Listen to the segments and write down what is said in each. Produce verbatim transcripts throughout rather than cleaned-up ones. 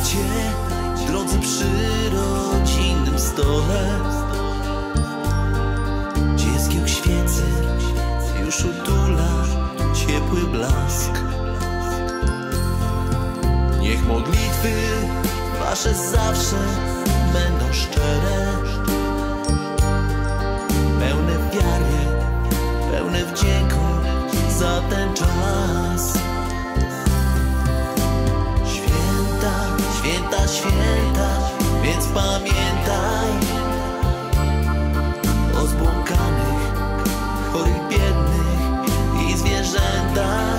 Witajcie, drodzy, przy rodzinnym stole, gdzie zgiełk świecy już utula ciepły blask. Niech modlitwy wasze zawsze będą szczere, pełne wiary, pełne wdzięku za ten czas. Święta, święta, święta, więc pamiętaj o zbłąkanych, chorych, biednych i zwierzętach.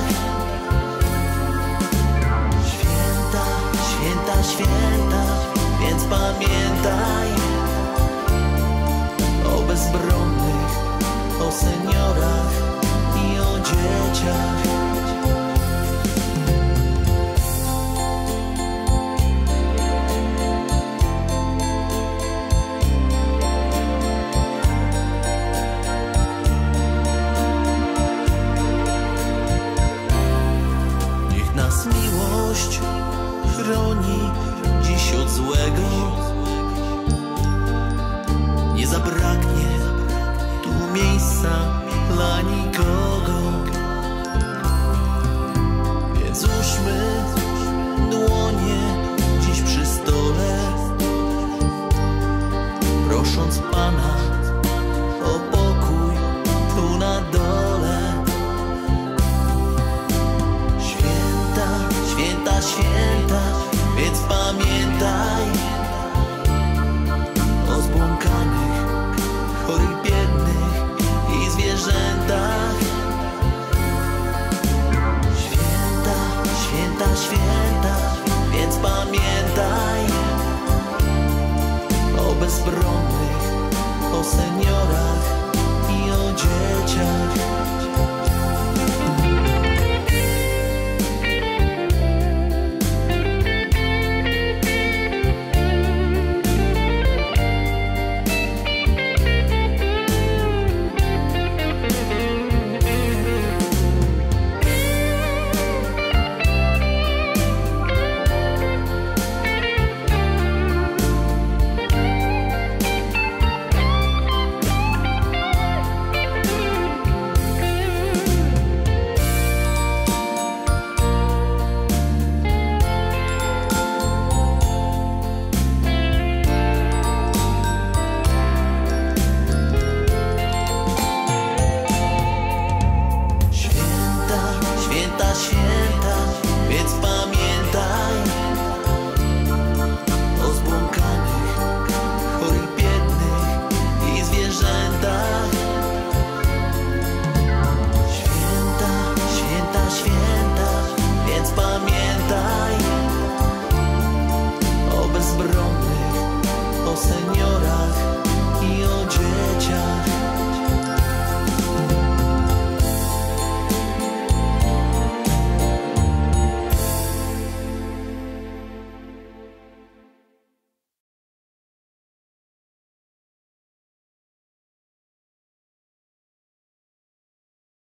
Święta, święta, święta, więc pamiętaj o bezbronnych, o seniorach i o dzieciach. Niech nas miłość chroni dziś od złego, nie zabraknie tu miejsca dla nikogo. Więc ułóżmy dłonie dziś przy stole, prosząc Pana o pokój tu na dole. Święta, święta, święta, więc pamiętaj o zbłąkanych, chorych, biednych i zwierzętach. Święta, święta, święta, więc pamiętaj o bezbronnych, o seniorach i o dzieciach.